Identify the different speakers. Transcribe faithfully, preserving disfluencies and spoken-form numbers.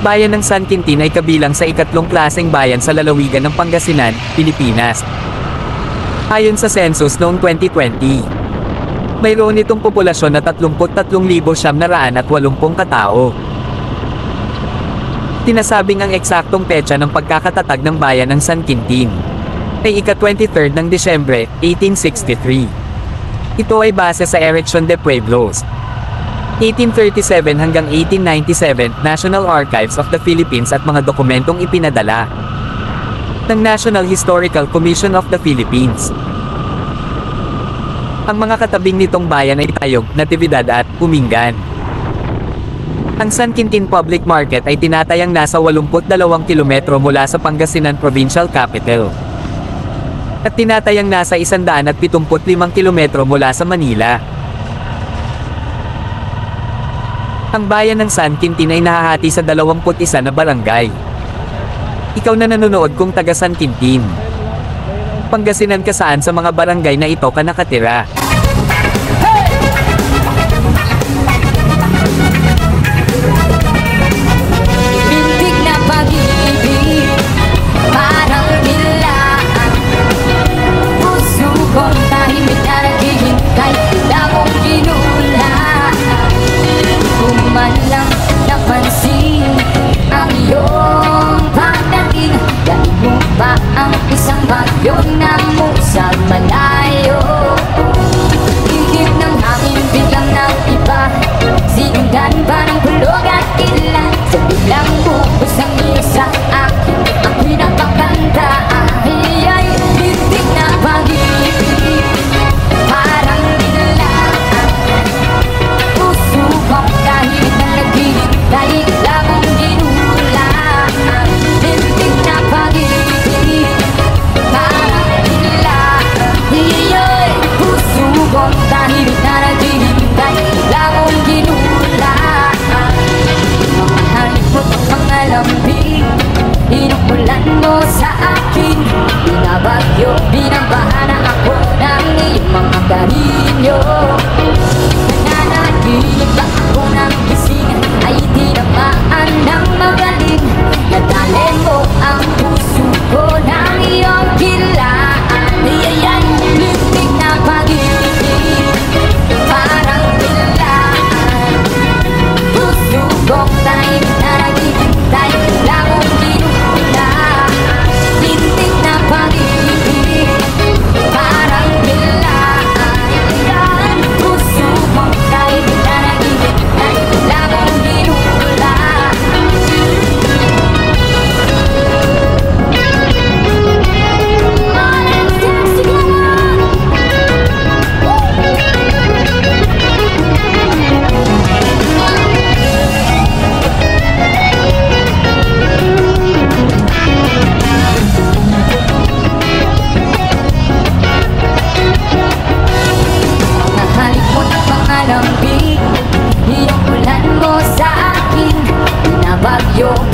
Speaker 1: bayan ng San Quintin ay kabilang sa ikatlong klaseng bayan sa lalawigan ng Pangasinan, Pilipinas. Ayon sa census noong twenty twenty, mayroon itong populasyon na thirty-three thousand nine hundred eighty katao. Tinasabing ang eksaktong petsa ng pagkakatatag ng bayan ng San Quintin ay ika-twenty-third ng Disyembre, eighteen sixty-three. Ito ay base sa Erection de Pueblos, eighteen thirty-seven hanggang eighteen ninety-seven, National Archives of the Philippines at mga dokumentong ipinadala ng National Historical Commission of the Philippines. Ang mga katabing nitong bayan ay Tayog, Natividad at Umingan. Ang San Quintin Public Market ay tinatayang nasa eighty-two kilometro mula sa Pangasinan Provincial Capital at tinatayang nasa one hundred seventy-five kilometro mula sa Manila. Ang bayan ng San Quintin ay nahahati sa twenty-one na barangay. Ikaw na nanonood kung taga San Quintin, Pangasinan ka, saan sa mga barangay na ito ka nakatira?
Speaker 2: Bintig na pag-ibig, parang nilaan. Puso kong tahimik na naghihintay, wala mong ginulaan. Kung man lang napansin ang iyong pagdating, dahil mo ba ang isang bagyong namusag malayo? Ihip ng hangin biglang nang iba, sinundan ba ng bulog at ilan? Sa biglang bubos ng isa akin, ako'y napakanta. Ay ay, bintig na pag-ibig, parang nilaan. Puso kong kahit na naghihintay, lamang ginulaan. Bintig na pag-ibig, parang nilaan. Ay ay, puso kong kahit na naghihintay, lamang ginulaan. Mga halipot at mga lambing, inukulan mo sa akin. Binabagyo, binabaha na ako ng iyong mga karinyo. Nananaginip ba ako ng gising, ay tinamaan ng magaling. Nadali mo ang puso ko ng iyong kilaan. Iyayay, lintig na pag-ibig, parang nilaan. Puso kong tahimik na naghihintay, wala mong ginulaan. Lintig na pag-ibig, parang nilaan. Yan, puso kong tahimik na naghihintay, wala mong ginulaan. Morning Stars together! Mga halipot at mga lambing, inukulan mo sa akin. Binabagyo,